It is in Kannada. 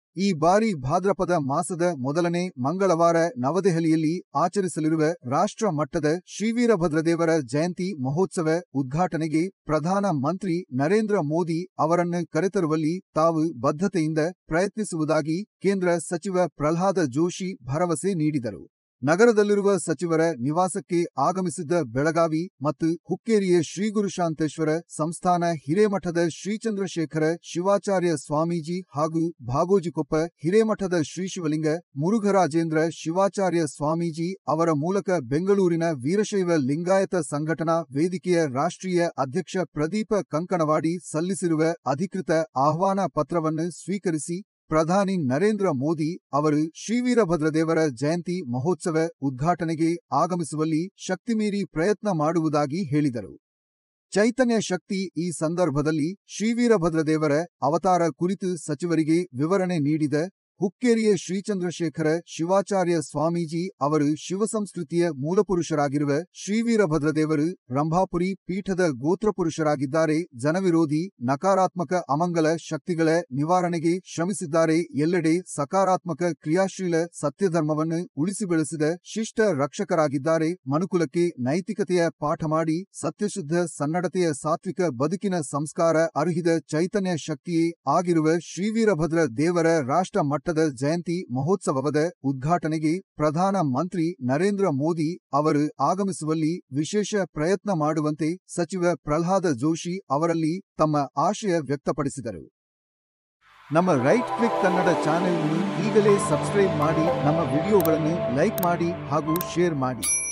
ಈ ಬಾರಿ ಭಾದ್ರಪದ ಮಾಸದ ಮೊದಲನೇ ಮಂಗಳವಾರ ನವದೆಹಲಿಯಲ್ಲಿ ಆಚರಿಸಲಿರುವ ರಾಷ್ಟ್ರ ಮಟ್ಟದ ಶ್ರೀವೀರಭದ್ರದೇವರ ಜಯಂತಿ ಮಹೋತ್ಸವ ಉದ್ಘಾಟನೆಗೆ ಪ್ರಧಾನ ಮಂತ್ರಿ ನರೇಂದ್ರ ಮೋದಿ ಅವರನ್ನು ಕರೆತರುವಲ್ಲಿ ತಾವು ಬದ್ಧತೆಯಿಂದ ಪ್ರಯತ್ನಿಸುವುದಾಗಿ ಕೇಂದ್ರ ಸಚಿವ ಪ್ರಹ್ಲಾದ ಜೋಶಿ ಭರವಸೆ ನೀಡಿದರು. ನಗರದಲ್ಲಿರುವ ಸಚಿವರ ನಿವಾಸಕ್ಕೆ ಆಗಮಿಸಿದ್ದ ಬೆಳಗಾವಿ ಮತ್ತು ಹುಕ್ಕೇರಿಯ ಶ್ರೀಗುರುಶಾಂತೇಶ್ವರ ಸಂಸ್ಥಾನ ಹಿರೇಮಠದ ಶ್ರೀಚಂದ್ರಶೇಖರ ಶಿವಾಚಾರ್ಯ ಸ್ವಾಮೀಜಿ ಹಾಗೂ ಭಾಗೋಜಿಕೊಪ್ಪ ಹಿರೇಮಠದ ಶ್ರೀಶಿವಲಿಂಗ ಮುರುಘರಾಜೇಂದ್ರ ಶಿವಾಚಾರ್ಯ ಸ್ವಾಮೀಜಿ ಅವರ ಮೂಲಕ ಬೆಂಗಳೂರಿನ ವೀರಶೈವ ಲಿಂಗಾಯತ ಸಂಘಟನಾ ವೇದಿಕೆಯ ರಾಷ್ಟ್ರೀಯ ಅಧ್ಯಕ್ಷ ಪ್ರದೀಪ ಕಂಕಣವಾಡಿ ಸಲ್ಲಿಸಿರುವ ಅಧಿಕೃತ ಆಹ್ವಾನ ಪತ್ರವನ್ನು ಸ್ವೀಕರಿಸಿ ಪ್ರಧಾನಿ ನರೇಂದ್ರ ಮೋದಿ ಅವರು ಶ್ರೀವೀರಭದ್ರದೇವರ ಜಯಂತಿ ಮಹೋತ್ಸವ ಉದ್ಘಾಟನೆಗೆ ಆಗಮಿಸುವಲ್ಲಿ ಶಕ್ತಿಮೀರಿ ಪ್ರಯತ್ನ ಮಾಡುವುದಾಗಿ ಹೇಳಿದರು. ಚೈತನ್ಯ ಶಕ್ತಿ ಈ ಸಂದರ್ಭದಲ್ಲಿ ಶ್ರೀವೀರಭದ್ರದೇವರ ಅವತಾರ ಕುರಿತು ಸಚಿವರಿಗೆ ವಿವರಣೆ ನೀಡಿದ ಹುಕ್ಕೇರಿಯ ಶ್ರೀಚಂದ್ರಶೇಖರ ಶಿವಾಚಾರ್ಯ ಸ್ವಾಮೀಜಿ ಅವರು ಶಿವಸಂಸ್ಕೃತಿಯ ಮೂಲಪುರುಷರಾಗಿರುವ ಶ್ರೀವೀರಭದ್ರದೇವರು ರಂಭಾಪುರಿ ಪೀಠದ ಗೋತ್ರಪುರುಷರಾಗಿದ್ದಾರೆ. ಜನವಿರೋಧಿ ನಕಾರಾತ್ಮಕ ಅಮಂಗಲ ಶಕ್ತಿಗಳ ನಿವಾರಣೆಗೆ ಶ್ರಮಿಸಿದ್ದಾರೆ. ಎಲ್ಲೆಡೆ ಸಕಾರಾತ್ಮಕ ಕ್ರಿಯಾಶೀಲ ಸತ್ಯಧರ್ಮವನ್ನು ಉಳಿಸಿ ಬೆಳೆಸಿದ ಶಿಷ್ಟ ರಕ್ಷಕರಾಗಿದ್ದಾರೆ. ಮನುಕುಲಕ್ಕೆ ನೈತಿಕತೆಯ ಪಾಠ ಮಾಡಿ ಸತ್ಯಶುದ್ಧ ಸನ್ನಡತೆಯ ಸಾತ್ವಿಕ ಬದುಕಿನ ಸಂಸ್ಕಾರ ಅರುಹಿದ ಚೈತನ್ಯ ಶಕ್ತಿಯೇ ಆಗಿರುವ ಶ್ರೀವೀರಭದ್ರ ದೇವರ ರಾಷ್ಟ್ರ ಮಟ್ಟದ ಜಯಂತಿ ಮಹೋತ್ಸವದ ಉದ್ಘಾಟನೆಗೆ ಪ್ರಧಾನ ಮಂತ್ರಿ ನರೇಂದ್ರ ಮೋದಿ ಅವರು ಆಗಮಿಸುವಲ್ಲಿ ವಿಶೇಷ ಪ್ರಯತ್ನ ಮಾಡುವಂತೆ ಸಚಿವ ಪ್ರಹ್ಲಾದ ಜೋಶಿ ಅವರಲ್ಲಿ ತಮ್ಮ ಆಶಯ ವ್ಯಕ್ತಪಡಿಸಿದರು. ನಮ್ಮ ರೈಟ್ ಕ್ಲಿಕ್ ಕನ್ನಡ ಚಾನೆಲ್ ಅನ್ನು ಈಗಲೇ ಸಬ್ಸ್ಕ್ರೈಬ್ ಮಾಡಿ, ನಮ್ಮ ವಿಡಿಯೋಗಳನ್ನು ಲೈಕ್ ಮಾಡಿ ಹಾಗೂ ಶೇರ್ ಮಾಡಿ.